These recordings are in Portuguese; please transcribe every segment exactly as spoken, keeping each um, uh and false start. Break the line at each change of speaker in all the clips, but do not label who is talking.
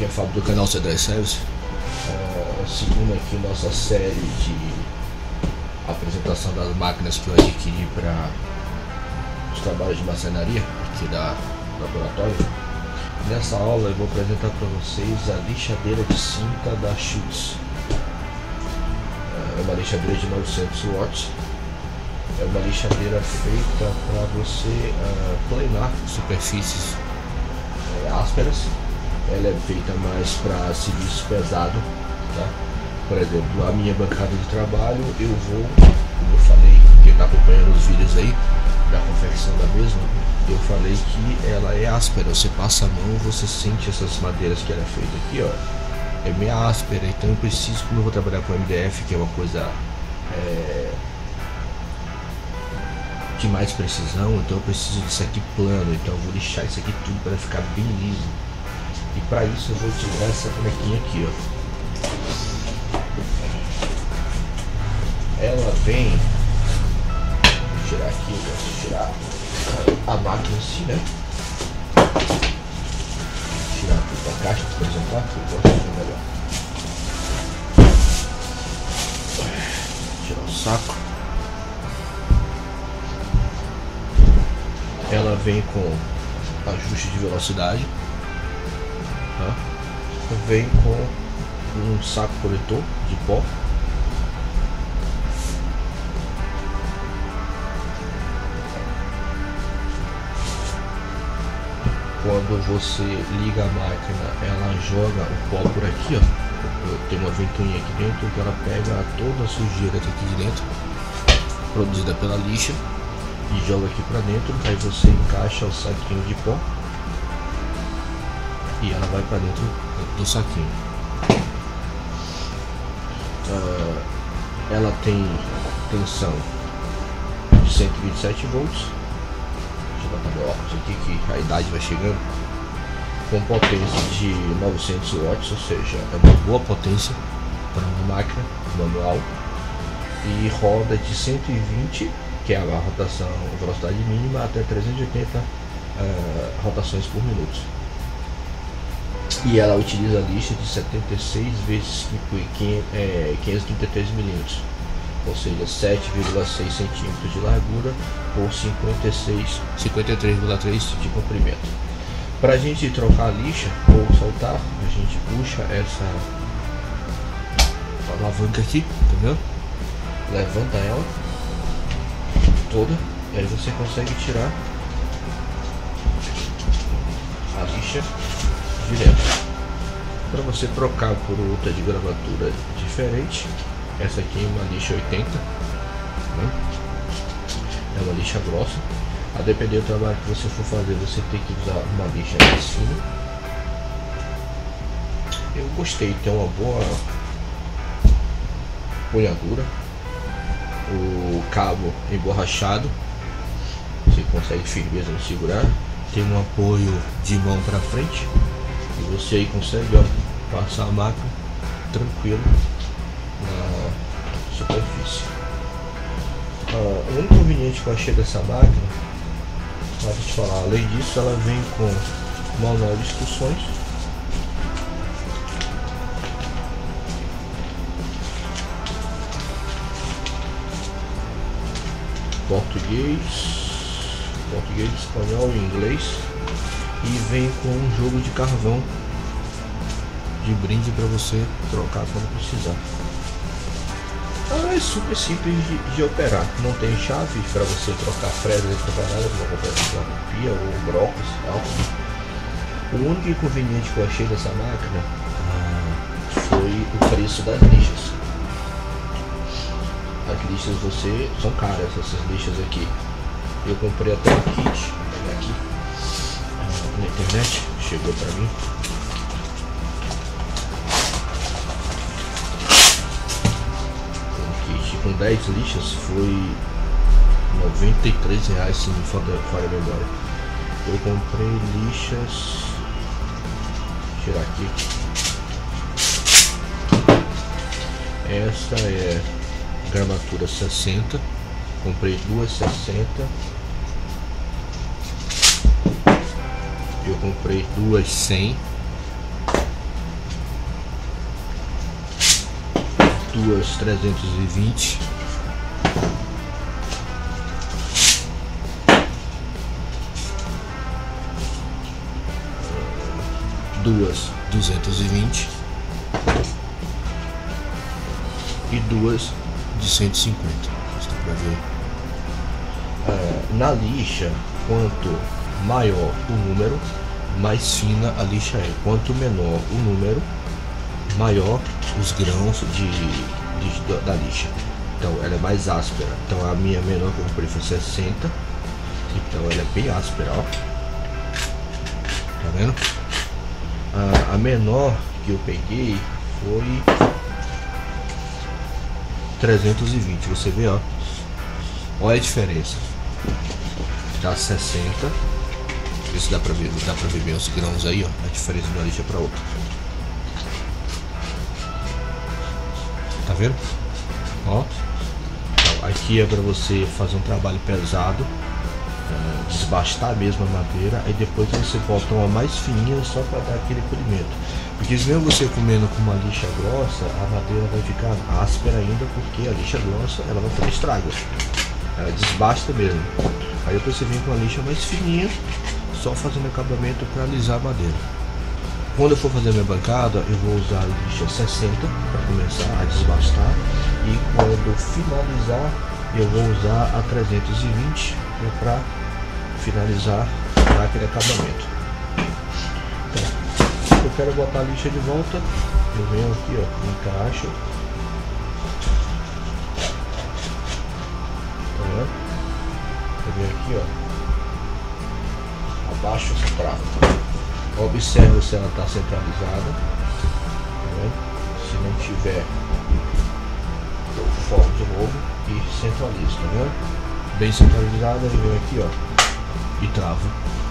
aqui é Fábio do canal C dez Service, uh, seguindo aqui nossa série de apresentação das máquinas que eu adquiri para os trabalhos de marcenaria aqui da laboratório. Nessa aula eu vou apresentar para vocês a lixadeira de cinta da Schultz. É uma lixadeira de novecentos watts. É uma lixadeira feita para você uh, planar superfícies uh, ásperas. Ela é feita mais para serviço pesado, tá? Por exemplo, a minha bancada de trabalho, eu vou, eu falei, quem está acompanhando os vídeos aí da confecção da mesma, eu falei que ela é áspera. Você passa a mão, você sente essas madeiras que ela é feita aqui, ó, é meio áspera. Então eu preciso, como eu vou trabalhar com M D F, que é uma coisa é, de mais precisão, então eu preciso disso aqui plano. Então eu vou lixar isso aqui tudo para ficar bem liso. E para isso eu vou utilizar essa bonequinha aqui, ó. Ela vem, vou tirar aqui, vou tirar a máquina em si, né? Vou tirar aqui da caixa para apresentar, que eu gosto de melhor. Tirar o saco. Ela vem com ajuste de velocidade, tá? Vem com um saco coletor de pó. Quando você liga a máquina, ela joga o pó por aqui, ó. Tem uma ventoinha aqui dentro que ela pega toda a sujeira aqui de dentro, produzida pela lixa, e joga aqui pra dentro. Aí você encaixa o saquinho de pó e ela vai pra dentro do saquinho. Uh, ela tem tensão de cento e vinte e sete volts. Deixa eu botar meu óculos aqui que a idade vai chegando. Com potência de novecentos watts, ou seja, é uma boa potência para uma máquina manual. E roda de cento e vinte, que é a rotação, a velocidade mínima, até trezentos e oitenta uh, rotações por minuto. E ela utiliza a lixa de setenta e seis vezes quinhentos e trinta e três milímetros, ou seja, sete vírgula seis centímetros de largura por cinquenta e seis, cinquenta e três vírgula três de comprimento. Para a gente trocar a lixa ou soltar, a gente puxa essa alavanca aqui, tá vendo? Levanta ela toda, aí você consegue tirar a lixa direto. Para você trocar por outra de gramatura diferente, essa aqui é uma lixa oitenta, né? É uma lixa grossa. A depender do trabalho que você for fazer, você tem que usar uma lixa mais fina. Eu gostei, tem uma boa punhadura, o cabo emborrachado, você consegue firmeza no segurar, tem um apoio de mão para frente e você aí consegue, ó, passar a máquina tranquilo na superfície. Ah, o único inconveniente que eu achei dessa máquina, deixa eu te falar, além disso, ela vem com manual de instruções, português, português, espanhol e inglês, e vem com um jogo de carvão de brinde para você trocar quando precisar. Ah, é super simples de, de operar, não tem chave para você trocar fresa e trocar nada, como comprar pia ou brocos e tal. O único inconveniente que eu achei dessa máquina ah, foi o preço das lixas. As lixas você são caras, essas lixas aqui. Eu comprei até um kit, vou pegar aqui ah, na internet, chegou para mim. Com dez lixas foi noventa e três reais, se me falta a memória. Eu comprei lixas, vou tirar aqui. Essa é gramatura sessenta, comprei duas sessenta. Eu comprei duas cem duas trezentos e vinte, duas duzentos e vinte e duas de cento e cinquenta. Dá pra ver. É, na lixa, quanto maior o número, mais fina a lixa é. Quanto menor o número, maior os grãos de, de, da lixa. Então ela é mais áspera. Então a minha menor que eu comprei foi sessenta. Então ela é bem áspera, ó. Tá vendo? A, a menor que eu peguei foi trezentos e vinte. Você vê, ó. Olha a diferença. Dá sessenta. Vê se dá pra ver, dá pra ver bem os grãos aí, ó. A diferença de uma lixa para outra. Tá vendo? Ó. Então, aqui é para você fazer um trabalho pesado, é, desbastar mesmo a madeira, aí depois você bota uma mais fininha só para dar aquele polimento. Porque mesmo você comendo com uma lixa grossa, a madeira vai ficar áspera ainda, porque a lixa grossa ela vai fazer estrago. Ela desbasta mesmo. Aí depois você vem com a lixa mais fininha, só fazendo acabamento para alisar a madeira. Quando eu for fazer minha bancada, eu vou usar a lixa sessenta para começar a desbastar, e quando finalizar eu vou usar a trezentos e vinte para finalizar, dar aquele acabamento. Então, se eu quero botar a lixa de volta, eu venho aqui, ó, encaixo. Tá vendo? Eu venho aqui, ó, abaixo essa trava. Observe se ela está centralizada. Tá, se não tiver, eu foco de novo e centralizo, tá vendo? Bem centralizada, eu venho aqui, ó, e travo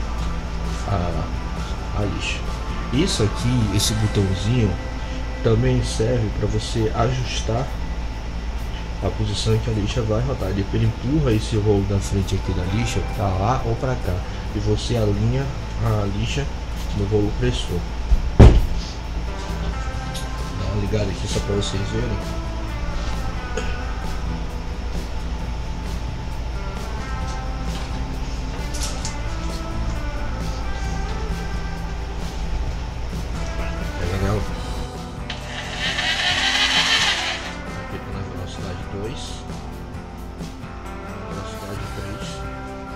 a, a lixa. Isso aqui, esse botãozinho, também serve para você ajustar a posição em que a lixa vai rodar. Ele empurra esse rolo da frente aqui da lixa para lá ou para cá, e você alinha a lixa no rolo pressor. Dá uma ligada aqui só para vocês verem. Pega nela. Aqui tá na velocidade dois, velocidade três.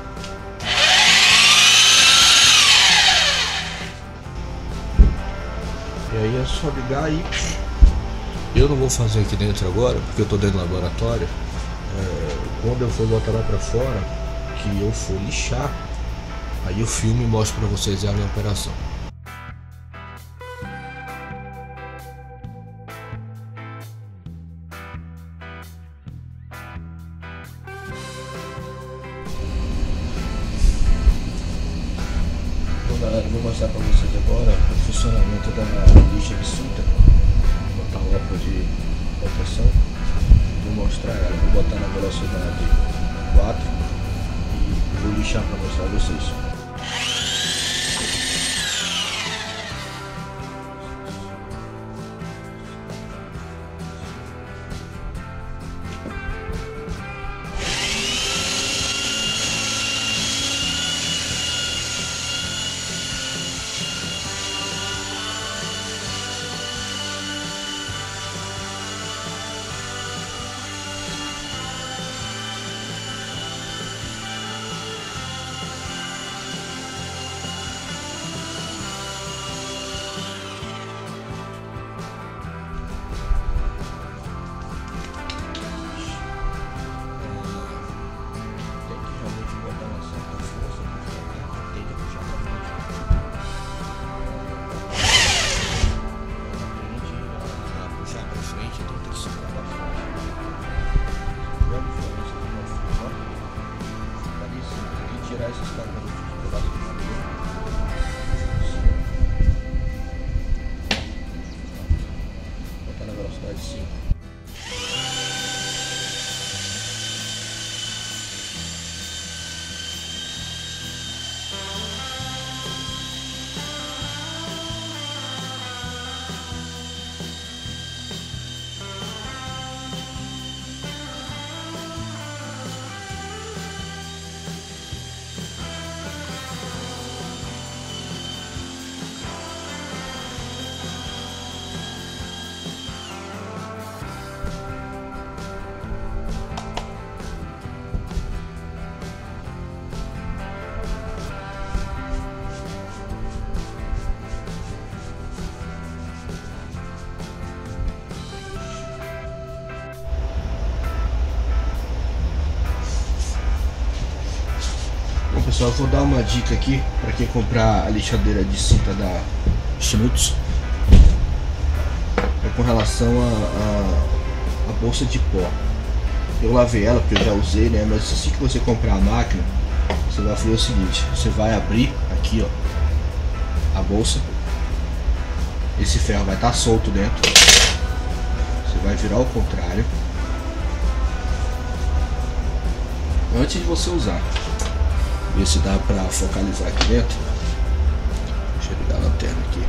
E aí é só ligar aí. Eu não vou fazer aqui dentro agora, porque eu tô dentro do laboratório. É, quando eu for botar lá pra fora, que eu for lixar, aí eu filme e mostro pra vocês a minha operação. Bom, galera, eu vou mostrar pra vocês agora o funcionamento da lixa de cinta. Vou botar a roupa de proteção, vou mostrar ela, vou botar na velocidade quatro e vou lixar para mostrar a vocês. Tirar esses caras do lado de madeira. Botar na velocidade cinco. Pessoal, eu vou dar uma dica aqui para quem comprar a lixadeira de cinta da Schmutz. É com relação a, a, a bolsa de pó. Eu lavei ela porque eu já usei, né? Mas assim que você comprar a máquina, você vai fazer o seguinte: você vai abrir aqui, ó, a bolsa. Esse ferro vai estar solto dentro. Você vai virar ao contrário antes de você usar. Ver se dá pra focalizar aqui dentro. Deixa eu ligar a lanterna aqui.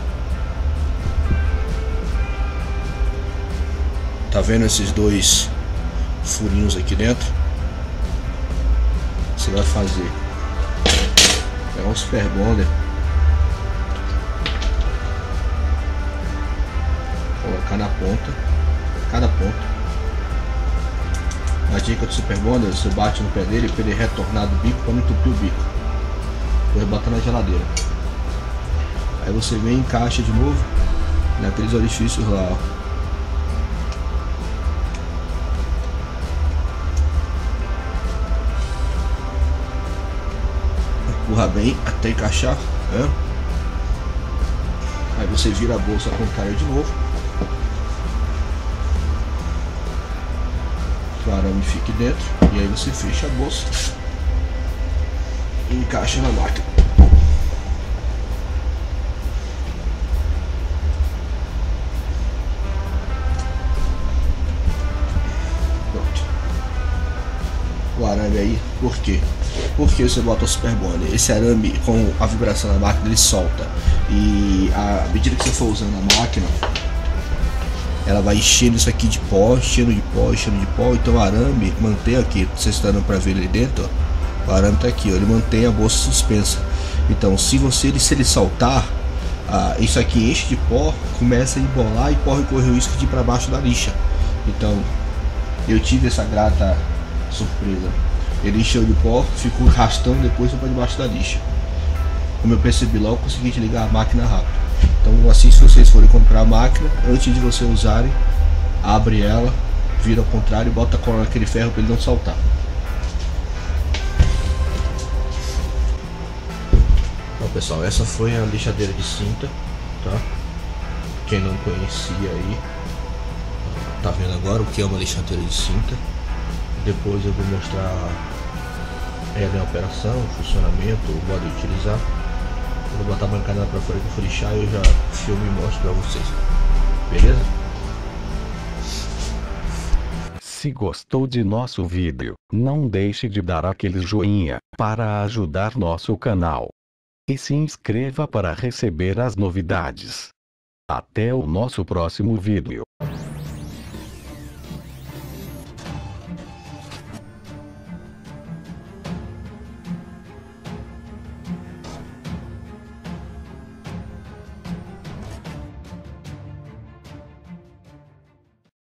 Tá vendo esses dois furinhos aqui dentro? Você vai fazer pegar um super bonder, colocar na ponta, cada ponta. A dica do super bonder: você bate no pé dele para ele retornar do bico para não entupir o bico. Depois bota na geladeira. Aí você vem e encaixa de novo naqueles orifícios lá, ó. Empurra bem até encaixar, né? Aí você vira a bolsa ao contrário de novo. O arame fique dentro, e aí você fecha a bolsa e encaixa na máquina. Pronto. O arame aí, por quê? Porque você bota o super bonder. Esse arame, com a vibração da máquina, ele solta, e à medida que você for usando a máquina, ela vai enchendo isso aqui de pó, enchendo de pó, enchendo de pó. Então o arame mantém aqui, vocês estão dando para ver ali dentro, ó, o arame tá aqui, ó, ele mantém a bolsa suspensa. Então se você se ele saltar, ah, isso aqui enche de pó, começa a embolar e corre, corre o risco de ir para baixo da lixa. Então eu tive essa grata surpresa. Ele encheu de pó, ficou arrastando, depois foi para debaixo da lixa. Como eu percebi logo, consegui desligar a máquina rápido. Então assim, se vocês forem comprar a máquina, antes de vocês usarem, abre ela, vira ao contrário e bota a cola naquele ferro para ele não saltar. Bom pessoal, essa foi a lixadeira de cinta, tá? Quem não conhecia aí, tá vendo agora o que é uma lixadeira de cinta. Depois eu vou mostrar ela em operação, o funcionamento, o modo de utilizar. Eu vou botar a bancada pra fora que eu for lixar e eu já filmo e mostro pra vocês. Beleza?
Se gostou de nosso vídeo, não deixe de dar aquele joinha para ajudar nosso canal. E se inscreva para receber as novidades. Até o nosso próximo vídeo.